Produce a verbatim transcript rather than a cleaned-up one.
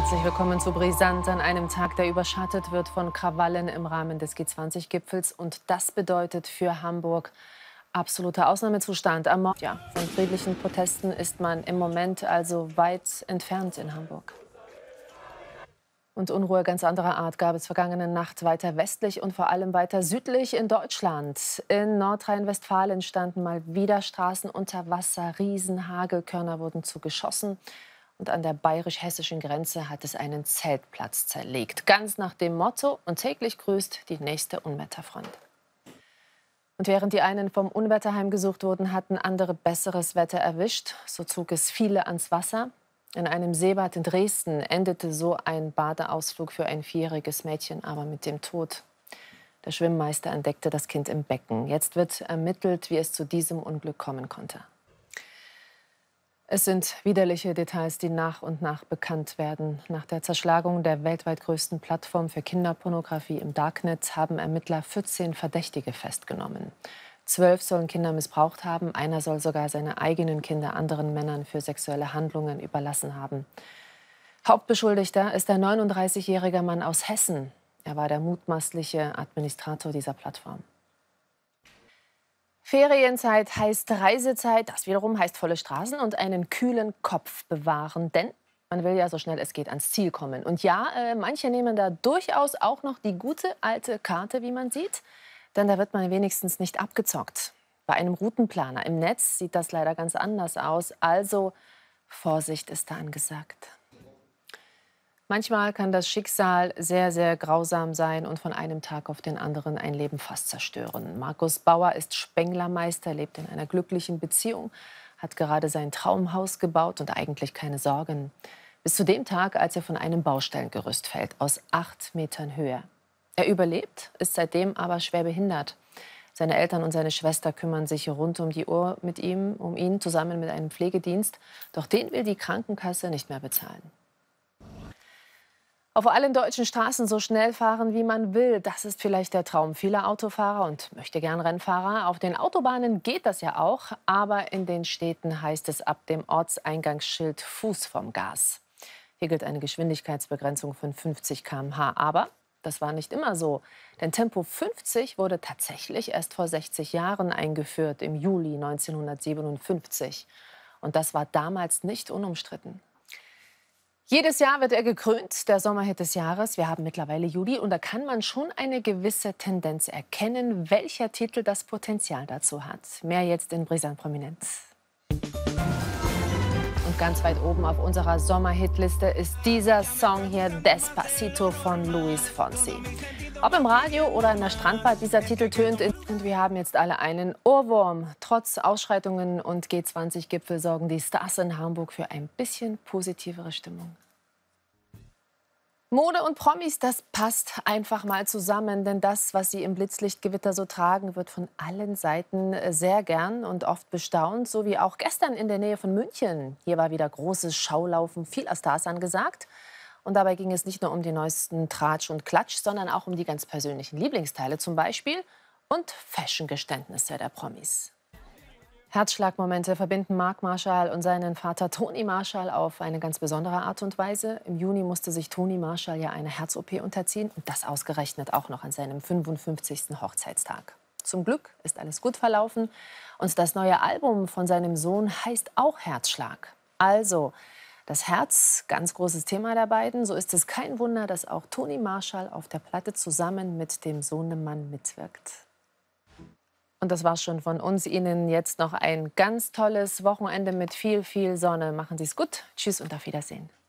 Herzlich willkommen zu Brisant an einem Tag, der überschattet wird von Krawallen im Rahmen des G zwanzig Gipfels. Und das bedeutet für Hamburg absoluter Ausnahmezustand. Am Morgen ja, von friedlichen Protesten ist man im Moment also weit entfernt in Hamburg. Und Unruhe ganz anderer Art gab es vergangene Nacht weiter westlich und vor allem weiter südlich in Deutschland. In Nordrhein-Westfalen standen mal wieder Straßen unter Wasser. Riesenhagelkörner wurden zugeschossen. Und an der bayerisch-hessischen Grenze hat es einen Zeltplatz zerlegt. Ganz nach dem Motto: und täglich grüßt die nächste Unwetterfront. Und während die einen vom Unwetter heimgesucht wurden, hatten andere besseres Wetter erwischt. So zog es viele ans Wasser. In einem Seebad in Dresden endete so ein Badeausflug für ein vierjähriges Mädchen aber mit dem Tod. Der Schwimmmeister entdeckte das Kind im Becken. Jetzt wird ermittelt, wie es zu diesem Unglück kommen konnte. Es sind widerliche Details, die nach und nach bekannt werden. Nach der Zerschlagung der weltweit größten Plattform für Kinderpornografie im Darknet haben Ermittler vierzehn Verdächtige festgenommen. Zwölf sollen Kinder missbraucht haben. Einer soll sogar seine eigenen Kinder anderen Männern für sexuelle Handlungen überlassen haben. Hauptbeschuldigter ist der neununddreißigjährige Mann aus Hessen. Er war der mutmaßliche Administrator dieser Plattform. Ferienzeit heißt Reisezeit, das wiederum heißt volle Straßen und einen kühlen Kopf bewahren. Denn man will ja so schnell es geht ans Ziel kommen. Und ja, äh, manche nehmen da durchaus auch noch die gute alte Karte, wie man sieht. Denn da wird man wenigstens nicht abgezockt. Bei einem Routenplaner im Netz sieht das leider ganz anders aus. Also Vorsicht ist da angesagt. Manchmal kann das Schicksal sehr, sehr grausam sein und von einem Tag auf den anderen ein Leben fast zerstören. Markus Bauer ist Spenglermeister, lebt in einer glücklichen Beziehung, hat gerade sein Traumhaus gebaut und eigentlich keine Sorgen. Bis zu dem Tag, als er von einem Baustellengerüst fällt, aus acht Metern Höhe. Er überlebt, ist seitdem aber schwer behindert. Seine Eltern und seine Schwester kümmern sich rund um die Uhr mit ihm, um ihn, zusammen mit einem Pflegedienst. Doch den will die Krankenkasse nicht mehr bezahlen. Auf allen deutschen Straßen so schnell fahren, wie man will. Das ist vielleicht der Traum vieler Autofahrer und möchte gern Rennfahrer. Auf den Autobahnen geht das ja auch. Aber in den Städten heißt es ab dem Ortseingangsschild Fuß vom Gas. Hier gilt eine Geschwindigkeitsbegrenzung von fünfzig Kilometer pro Stunde. Aber das war nicht immer so. Denn Tempo fünfzig wurde tatsächlich erst vor sechzig Jahren eingeführt, im Juli neunzehnhundertsiebenundfünfzig. Und das war damals nicht unumstritten. Jedes Jahr wird er gekrönt, der Sommerhit des Jahres. Wir haben mittlerweile Juli und da kann man schon eine gewisse Tendenz erkennen, welcher Titel das Potenzial dazu hat. Mehr jetzt in Brisant Prominent. Und ganz weit oben auf unserer Sommerhitliste ist dieser Song hier, Despacito von Luis Fonsi. Ob im Radio oder in der Strandbar, dieser Titel tönt. Und wir haben jetzt alle einen Ohrwurm. Trotz Ausschreitungen und G zwanzig Gipfel sorgen die Stars in Hamburg für ein bisschen positivere Stimmung. Mode und Promis, das passt einfach mal zusammen. Denn das, was sie im Blitzlichtgewitter so tragen, wird von allen Seiten sehr gern und oft bestaunt. So wie auch gestern in der Nähe von München. Hier war wieder großes Schaulaufen vieler Stars angesagt. Und dabei ging es nicht nur um die neuesten Tratsch und Klatsch, sondern auch um die ganz persönlichen Lieblingsteile zum Beispiel und Fashion-Geständnisse der Promis. Herzschlagmomente verbinden Marc Marschall und seinen Vater Toni Marschall auf eine ganz besondere Art und Weise. Im Juni musste sich Toni Marschall ja eine Herz-O P unterziehen und das ausgerechnet auch noch an seinem fünfundfünfzigsten Hochzeitstag. Zum Glück ist alles gut verlaufen und das neue Album von seinem Sohn heißt auch Herzschlag. Also das Herz, ganz großes Thema der beiden. So ist es kein Wunder, dass auch Toni Marschall auf der Platte zusammen mit dem Sohnemann mitwirkt. Und das war's schon von uns. Ihnen jetzt noch ein ganz tolles Wochenende mit viel, viel Sonne. Machen Sie es gut. Tschüss und auf Wiedersehen.